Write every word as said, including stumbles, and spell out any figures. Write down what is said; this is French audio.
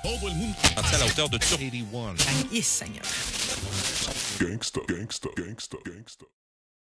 todo el mundo. À la hauteur de quatre-vingt-un. Yes, Seigneur. Gangsta, gangsta, gangsta, gangsta.